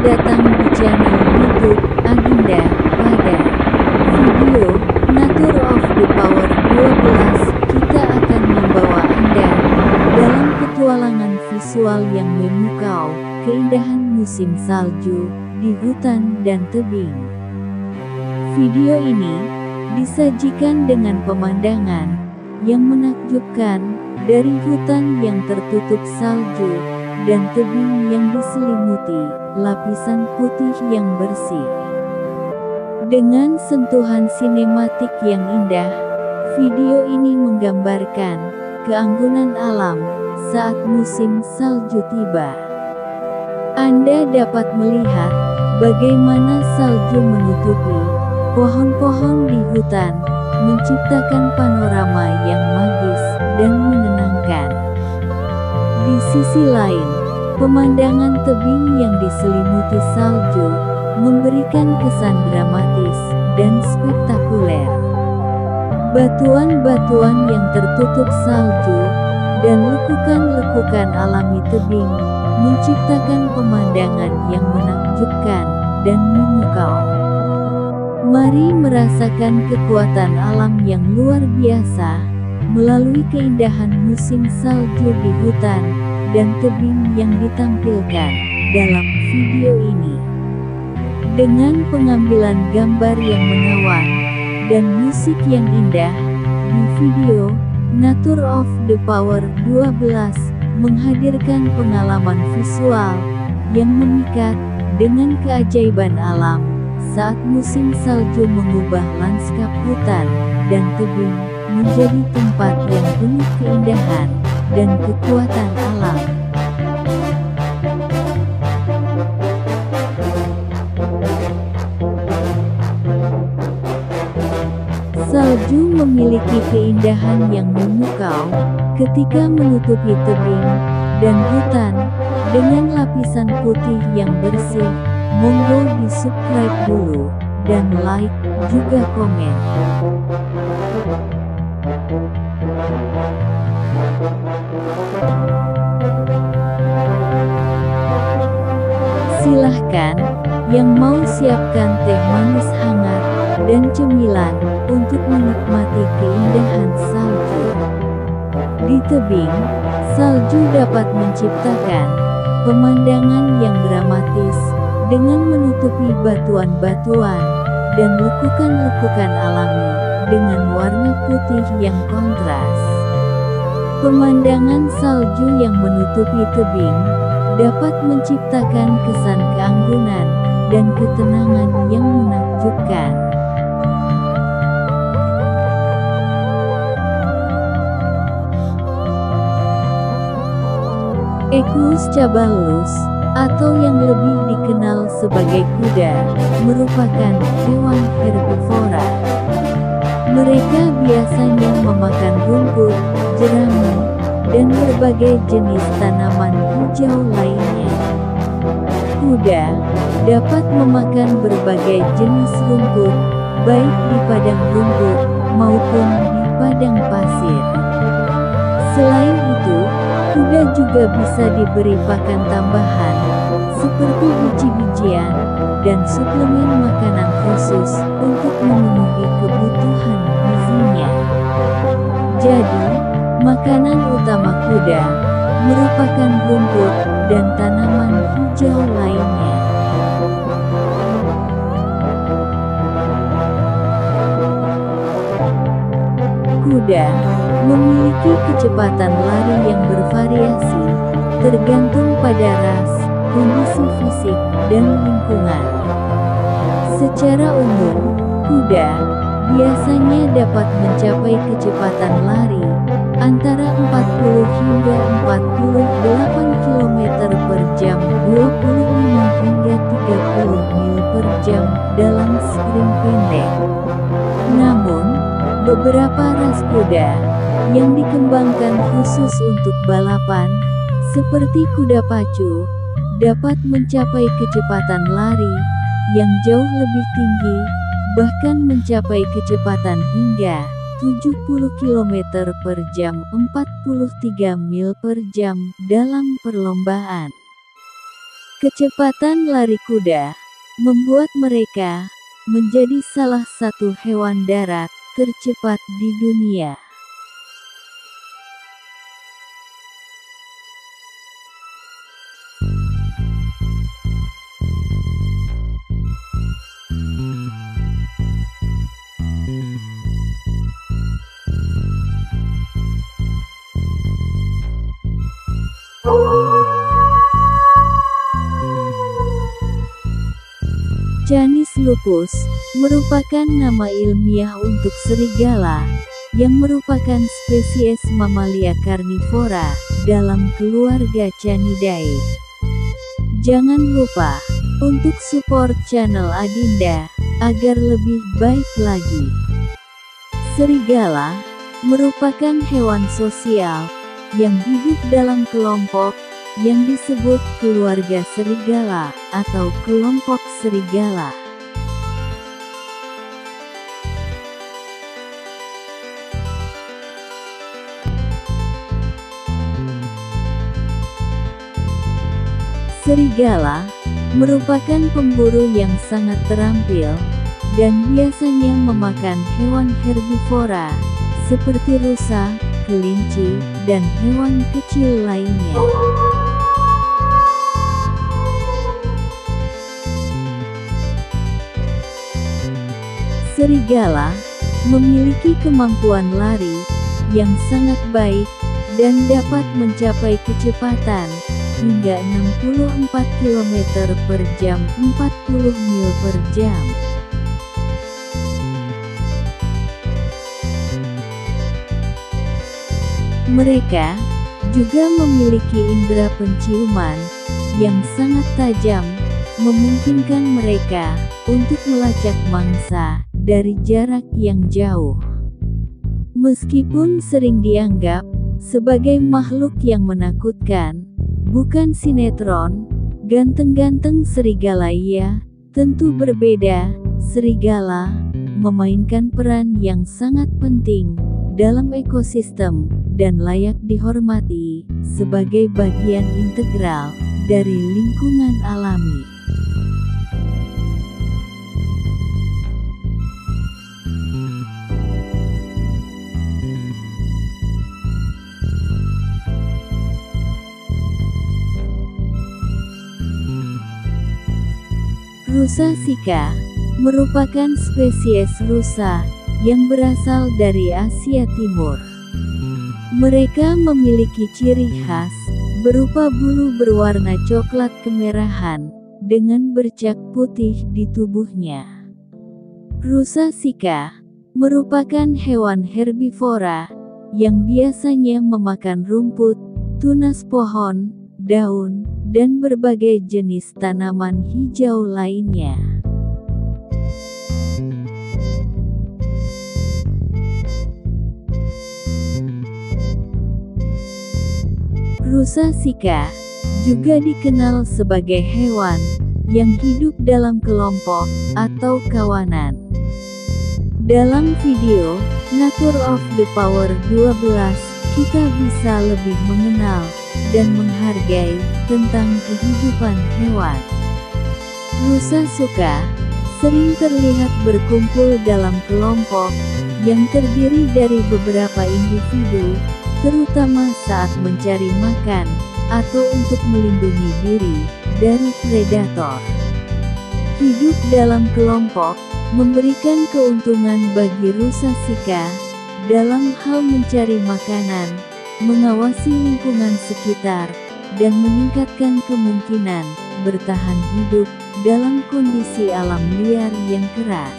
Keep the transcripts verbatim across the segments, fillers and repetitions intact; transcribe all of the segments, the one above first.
datang di channel YouTube Agenda. Pada video Nature of the Power dua belas, kita akan membawa Anda dalam petualangan visual yang memukau keindahan musim salju di hutan dan tebing. Video ini disajikan dengan pemandangan yang menakjubkan dari hutan yang tertutup salju dan tebing yang diselimuti lapisan putih yang bersih. Dengan sentuhan sinematik yang indah, video ini menggambarkan keanggunan alam saat musim salju tiba. Anda dapat melihat bagaimana salju menutupi pohon-pohon di hutan, menciptakan panorama yang magis dan menenangkan. Di sisi lain, pemandangan tebing yang diselimuti salju memberikan kesan dramatis dan spektakuler. Batuan-batuan yang tertutup salju dan lekukan-lekukan alami tebing menciptakan pemandangan yang menakjubkan dan memukau. Mari merasakan kekuatan alam yang luar biasa melalui keindahan musim salju di hutan dan tebing yang ditampilkan dalam video ini. Dengan pengambilan gambar yang menawan dan musik yang indah, di video Nature of the Power dua belas menghadirkan pengalaman visual yang memikat dengan keajaiban alam saat musim salju mengubah lanskap hutan dan tebing menjadi tempat yang penuh keindahan dan kekuatan alam. Salju memiliki keindahan yang memukau ketika menutupi tebing dan hutan dengan lapisan putih yang bersih. Monggo di subscribe dulu dan like juga komen. Silahkan yang mau siapkan teh manis hangat dan cemilan untuk menikmati keindahan salju. Di tebing, salju dapat menciptakan pemandangan yang dramatis dengan menutupi batuan-batuan dan lekukan-lekukan alami dengan warna putih yang kontras. Pemandangan salju yang menutupi tebing dapat menciptakan kesan keanggunan dan ketenangan yang menakjubkan. Equus caballus, atau yang lebih dikenal sebagai kuda, merupakan hewan herbivora. Mereka biasanya memakan rumput, jerami, dan berbagai jenis tanaman hijau lainnya. Kuda dapat memakan berbagai jenis rumput, baik di padang rumput maupun di padang pasir. Selain itu, kuda juga bisa diberi pakan tambahan, seperti biji-bijian, dan suplemen makanan khusus untuk memenuhi kebutuhan gizinya. Jadi, makanan utama kuda merupakan rumput dan tanaman hijau lainnya. Kuda memiliki kecepatan lari yang bervariasi, tergantung pada ras, kondisi fisik, dan lingkungan. Secara umum, kuda biasanya dapat mencapai kecepatan lari antara empat puluh hingga empat puluh delapan kilometer per jam, dua puluh lima hingga tiga puluh mil per jam dalam sprint pendek. Namun, beberapa ras kuda yang dikembangkan khusus untuk balapan, seperti kuda pacu, dapat mencapai kecepatan lari yang jauh lebih tinggi, bahkan mencapai kecepatan hingga tujuh puluh kilometer per jam, empat puluh tiga mil per jam dalam perlombaan. Kecepatan lari kuda membuat mereka menjadi salah satu hewan darat tercepat di dunia. Canis lupus merupakan nama ilmiah untuk serigala, yang merupakan spesies mamalia karnivora dalam keluarga Canidae. Jangan lupa untuk support channel Adinda agar lebih baik lagi. Serigala merupakan hewan sosial yang hidup dalam kelompok yang disebut keluarga serigala atau kelompok serigala. Serigala merupakan pemburu yang sangat terampil dan biasanya memakan hewan herbivora seperti rusa, kelinci, dan hewan kecil lainnya. Serigala memiliki kemampuan lari yang sangat baik dan dapat mencapai kecepatan hingga enam puluh empat kilometer per jam empat puluh mil per jam. Mereka juga memiliki indera penciuman yang sangat tajam, memungkinkan mereka untuk melacak mangsa dari jarak yang jauh. Meskipun sering dianggap sebagai makhluk yang menakutkan, bukan sinetron ganteng-ganteng serigala, ia tentu berbeda. Serigala memainkan peran yang sangat penting dalam ekosistem dan layak dihormati sebagai bagian integral dari lingkungan alami. Rusa Sika merupakan spesies rusa yang berasal dari Asia Timur. Mereka memiliki ciri khas berupa bulu berwarna coklat kemerahan dengan bercak putih di tubuhnya. Rusa Sika merupakan hewan herbivora yang biasanya memakan rumput, tunas pohon, daun, dan berbagai jenis tanaman hijau lainnya. Rusa Sika juga dikenal sebagai hewan yang hidup dalam kelompok atau kawanan. Dalam video Nature of the Power dua belas, kita bisa lebih mengenal dan menghargai tentang kehidupan hewan. Rusa Sika sering terlihat berkumpul dalam kelompok yang terdiri dari beberapa individu, terutama saat mencari makan atau untuk melindungi diri dari predator. Hidup dalam kelompok memberikan keuntungan bagi rusa Sika dalam hal mencari makanan, mengawasi lingkungan sekitar, dan meningkatkan kemungkinan bertahan hidup dalam kondisi alam liar yang keras.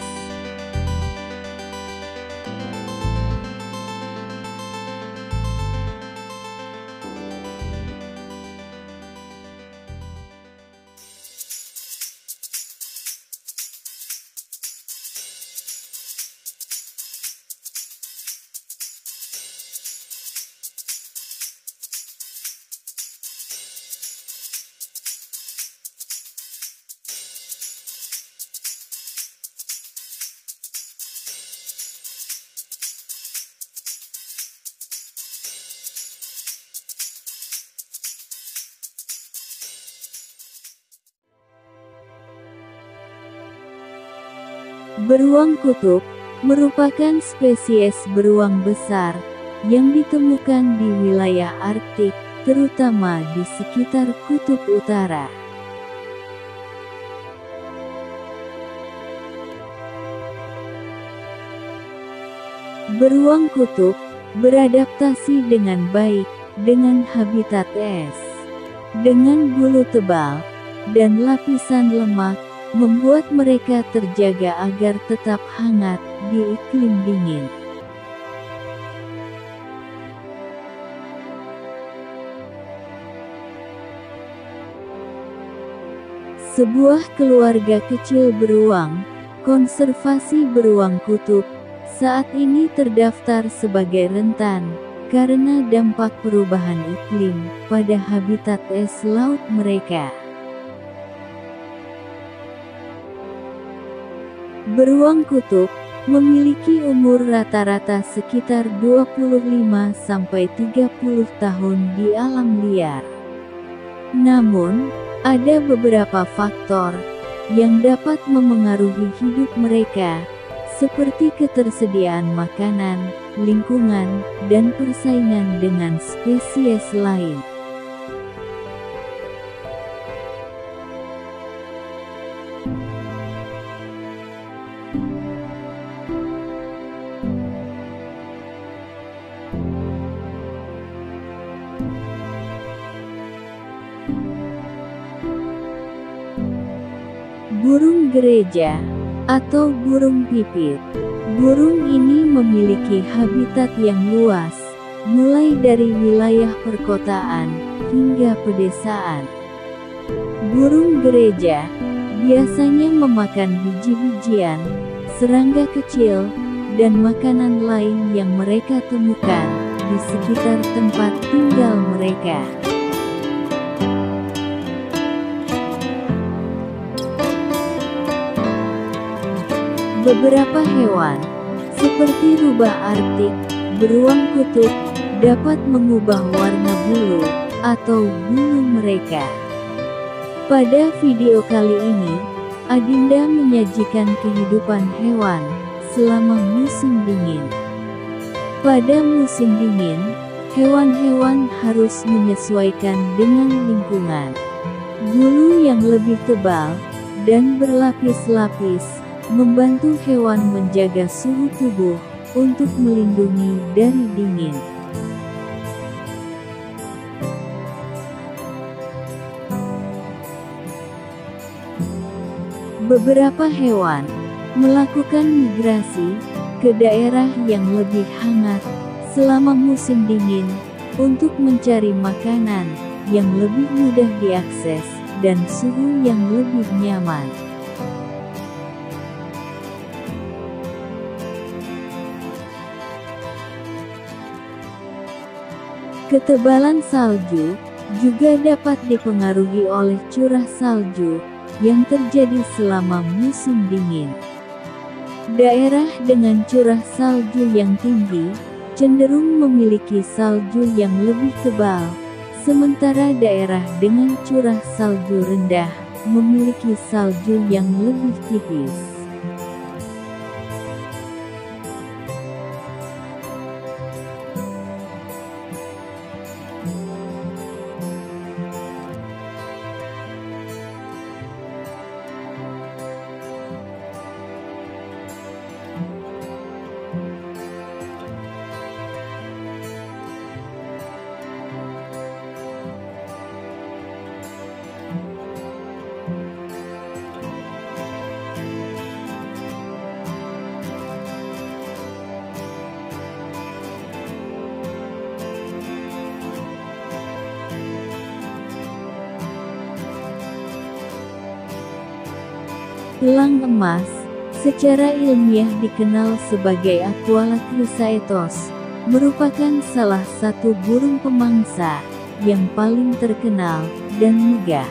Beruang kutub merupakan spesies beruang besar yang ditemukan di wilayah Arktik, terutama di sekitar Kutub Utara. Beruang kutub beradaptasi dengan baik dengan habitat es. Dengan bulu tebal dan lapisan lemak, membuat mereka terjaga agar tetap hangat di iklim dingin. Sebuah keluarga kecil beruang, konservasi beruang kutub, saat ini terdaftar sebagai rentan karena dampak perubahan iklim pada habitat es laut mereka. Beruang kutub memiliki umur rata-rata sekitar dua puluh lima sampai tiga puluh tahun di alam liar. Namun, ada beberapa faktor yang dapat memengaruhi hidup mereka, seperti ketersediaan makanan, lingkungan, dan persaingan dengan spesies lain. Burung gereja atau burung pipit. Burung ini memiliki habitat yang luas, mulai dari wilayah perkotaan hingga pedesaan. Burung gereja biasanya memakan biji-bijian, serangga kecil, dan makanan lain yang mereka temukan di sekitar tempat tinggal mereka. Beberapa hewan, seperti rubah Arktik, beruang kutub, dapat mengubah warna bulu atau bulu mereka. Pada video kali ini, Adinda menyajikan kehidupan hewan selama musim dingin. Pada musim dingin, hewan-hewan harus menyesuaikan dengan lingkungan. Bulu yang lebih tebal dan berlapis-lapis membantu hewan menjaga suhu tubuh untuk melindungi dari dingin. Beberapa hewan melakukan migrasi ke daerah yang lebih hangat selama musim dingin untuk mencari makanan yang lebih mudah diakses dan suhu yang lebih nyaman. Ketebalan salju juga dapat dipengaruhi oleh curah salju yang terjadi selama musim dingin. Daerah dengan curah salju yang tinggi cenderung memiliki salju yang lebih tebal, sementara daerah dengan curah salju rendah memiliki salju yang lebih tipis. Elang emas, secara ilmiah dikenal sebagai Aquala chrysaetos, merupakan salah satu burung pemangsa yang paling terkenal dan megah.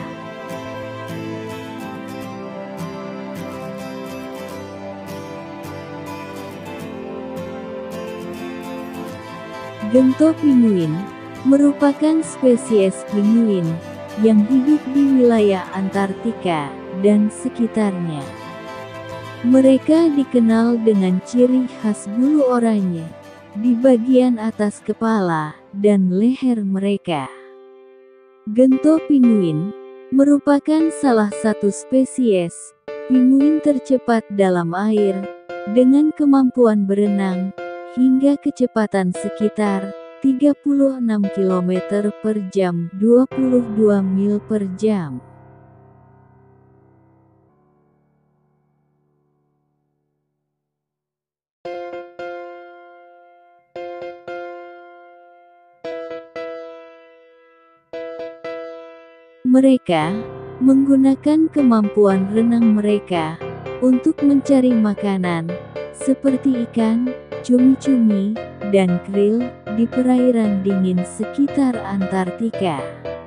Gento pinguin merupakan spesies pinguin yang hidup di wilayah Antartika dan sekitarnya. Mereka dikenal dengan ciri khas bulu oranye di bagian atas kepala dan leher mereka. Gento pinguin merupakan salah satu spesies pinguin tercepat dalam air, dengan kemampuan berenang hingga kecepatan sekitar tiga puluh enam kilometer per jam dua puluh dua mil per jam. Mereka menggunakan kemampuan renang mereka untuk mencari makanan, seperti ikan, cumi-cumi, dan krill, di perairan dingin sekitar Antartika.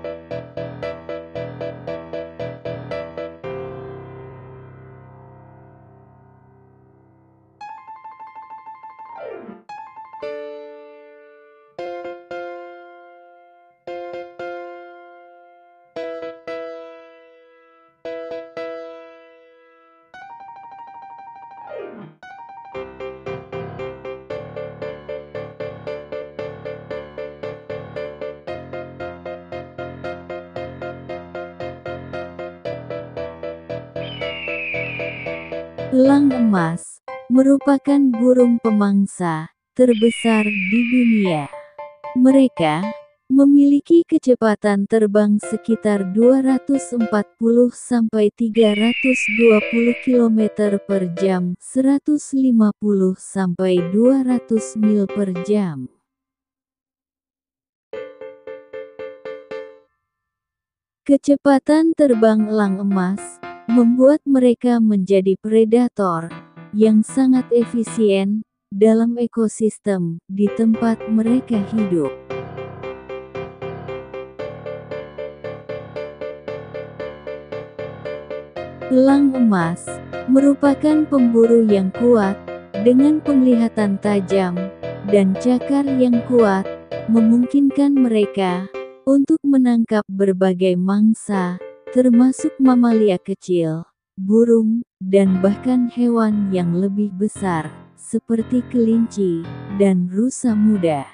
Elang emas merupakan burung pemangsa terbesar di dunia. Mereka memiliki kecepatan terbang sekitar dua ratus empat puluh sampai tiga ratus dua puluh kilometer per jam, seratus lima puluh sampai dua ratus mil per jam. Kecepatan terbang elang emas membuat mereka menjadi predator yang sangat efisien dalam ekosistem di tempat mereka hidup. Elang emas merupakan pemburu yang kuat dengan penglihatan tajam dan cakar yang kuat, memungkinkan mereka untuk menangkap berbagai mangsa, termasuk mamalia kecil, burung, dan bahkan hewan yang lebih besar, seperti kelinci dan rusa muda.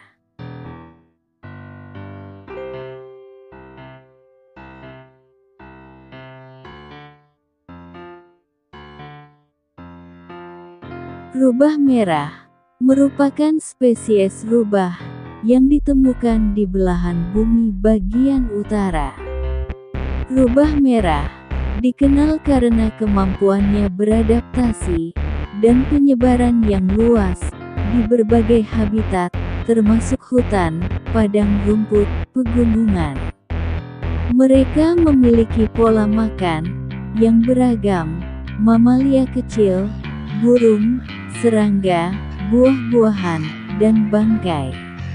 Rubah merah merupakan spesies rubah yang ditemukan di belahan bumi bagian utara. Rubah merah dikenal karena kemampuannya beradaptasi dan penyebaran yang luas di berbagai habitat, termasuk hutan, padang rumput, pegunungan. Mereka memiliki pola makan yang beragam: mamalia kecil, burung, serangga, buah-buahan, dan bangkai.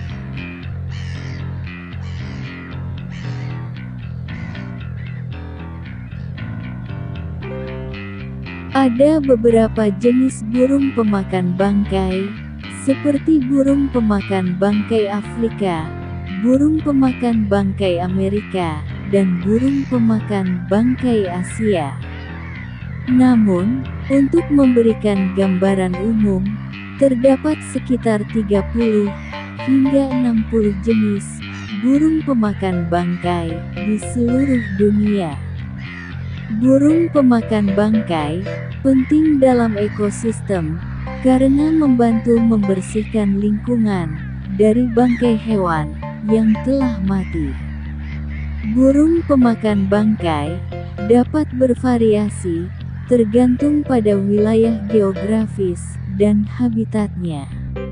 Ada beberapa jenis burung pemakan bangkai, seperti burung pemakan bangkai Afrika, burung pemakan bangkai Amerika, dan burung pemakan bangkai Asia. Namun, untuk memberikan gambaran umum, terdapat sekitar tiga puluh hingga enam puluh jenis burung pemakan bangkai di seluruh dunia. Burung pemakan bangkai penting dalam ekosistem karena membantu membersihkan lingkungan dari bangkai hewan yang telah mati. Burung pemakan bangkai dapat bervariasi tergantung pada wilayah geografis dan habitatnya.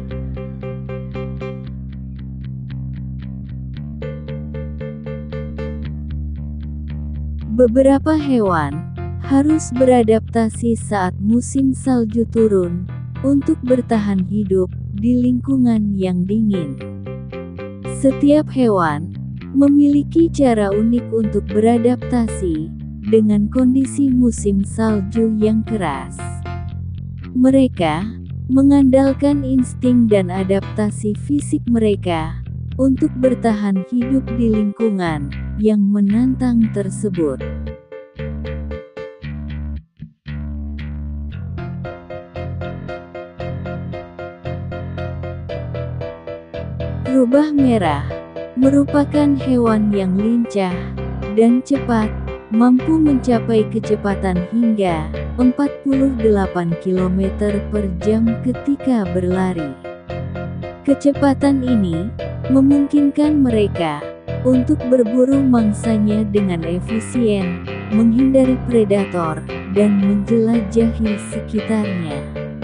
Beberapa hewan harus beradaptasi saat musim salju turun untuk bertahan hidup di lingkungan yang dingin. Setiap hewan memiliki cara unik untuk beradaptasi dengan kondisi musim salju yang keras. Mereka mengandalkan insting dan adaptasi fisik mereka untuk bertahan hidup di lingkungan yang menantang tersebut. berubah merah, merupakan hewan yang lincah dan cepat, mampu mencapai kecepatan hingga empat puluh delapan kilometer per jam ketika berlari. Kecepatan ini memungkinkan mereka untuk berburu mangsanya dengan efisien, menghindari predator, dan menjelajahi sekitarnya.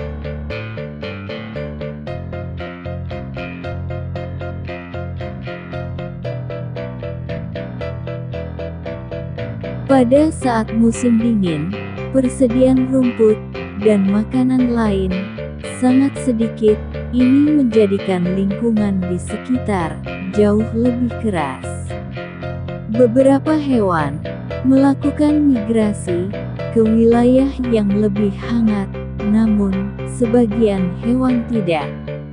Pada saat musim dingin, persediaan rumput dan makanan lain sangat sedikit. Ini menjadikan lingkungan di sekitar jauh lebih keras. Beberapa hewan melakukan migrasi ke wilayah yang lebih hangat, namun sebagian hewan tidak.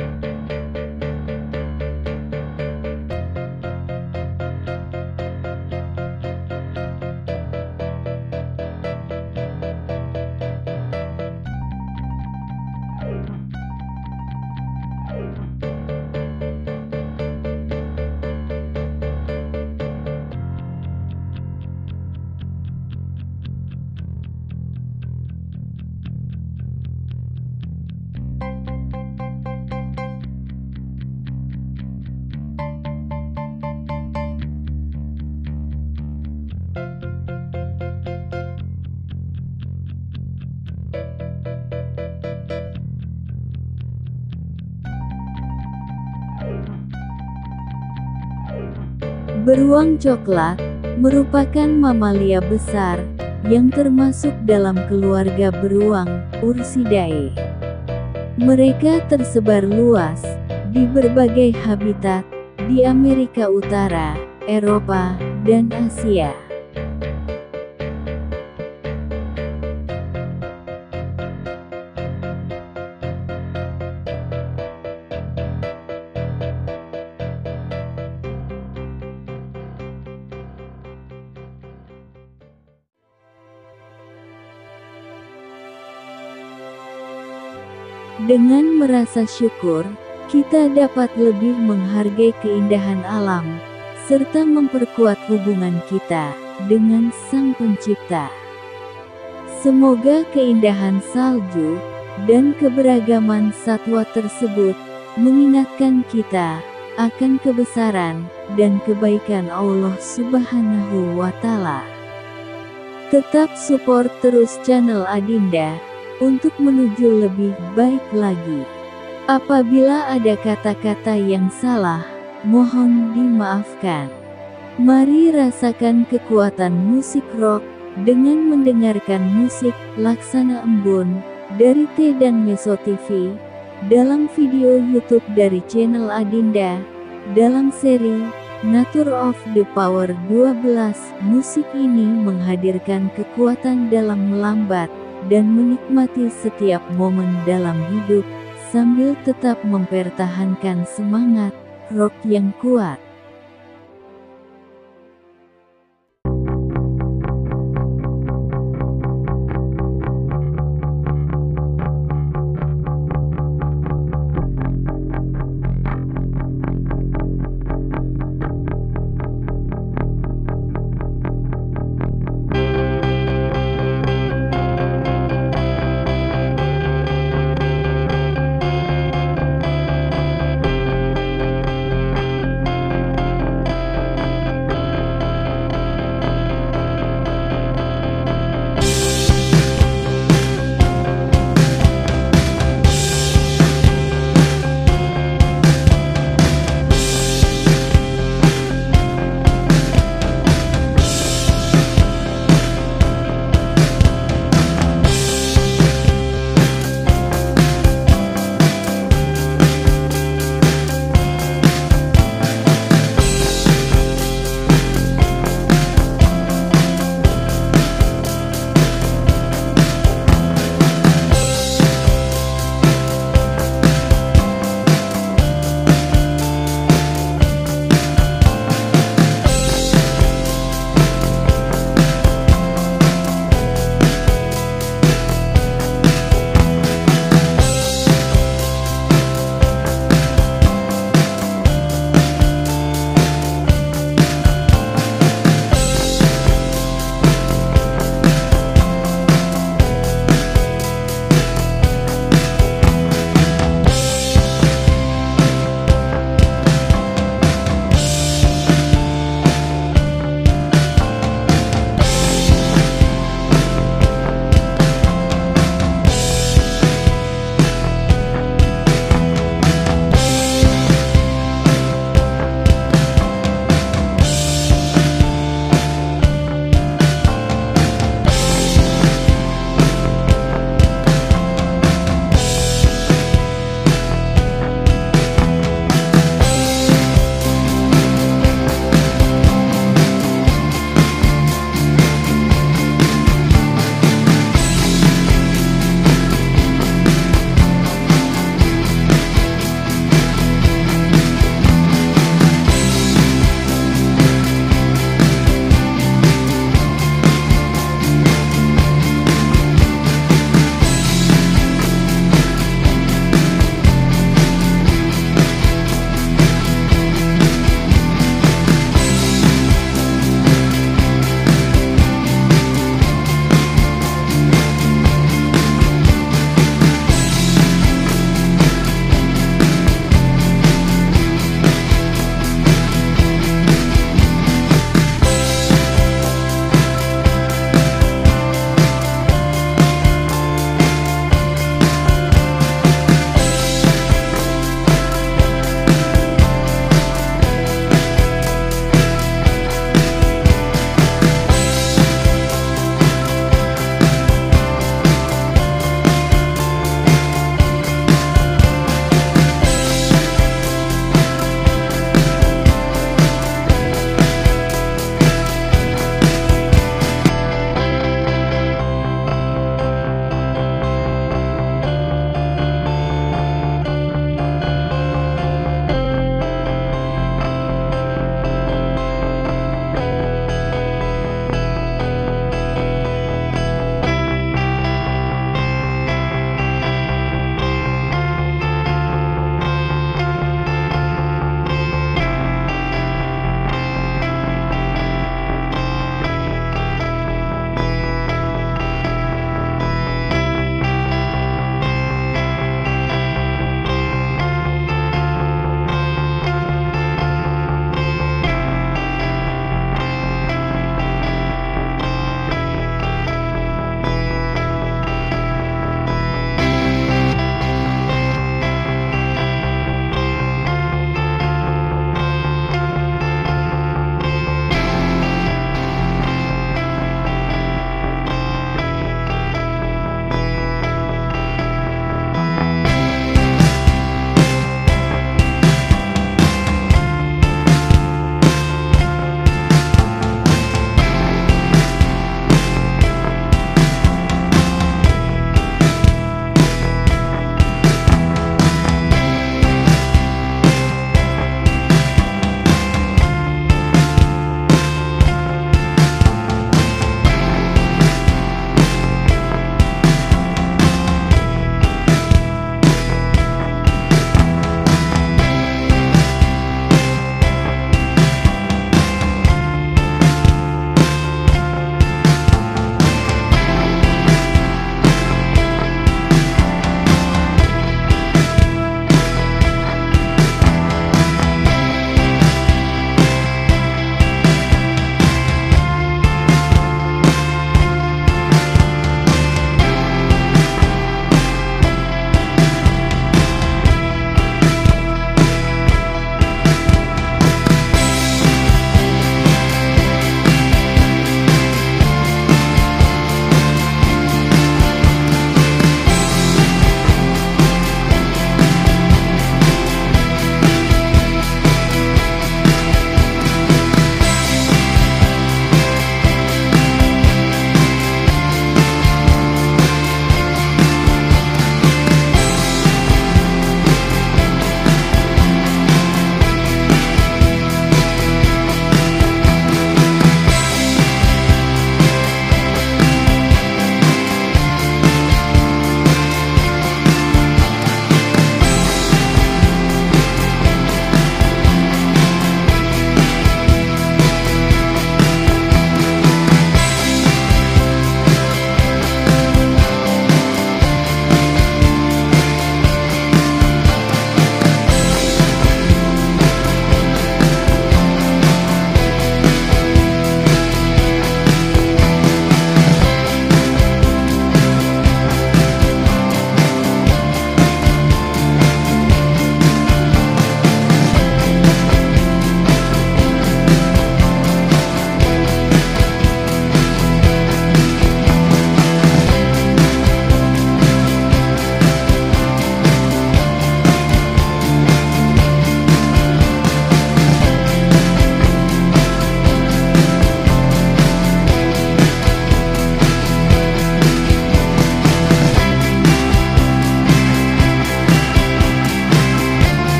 Beruang coklat merupakan mamalia besar yang termasuk dalam keluarga beruang Ursidae. Mereka tersebar luas di berbagai habitat di Amerika Utara, Eropa, dan Asia. Dengan merasa syukur, kita dapat lebih menghargai keindahan alam, serta memperkuat hubungan kita dengan Sang Pencipta. Semoga keindahan salju dan keberagaman satwa tersebut mengingatkan kita akan kebesaran dan kebaikan Allah Subhanahu wa Ta'ala. Tetap support terus channel Adinda untuk menuju lebih baik lagi. Apabila ada kata-kata yang salah, mohon dimaafkan. Mari rasakan kekuatan musik rock dengan mendengarkan musik Laksana Embun dari T dan Meso T V dalam video YouTube dari channel Adinda dalam seri Nature of the Power dua belas. Musik ini menghadirkan kekuatan dalam melambat dan menikmati setiap momen dalam hidup, sambil tetap mempertahankan semangat rock yang kuat.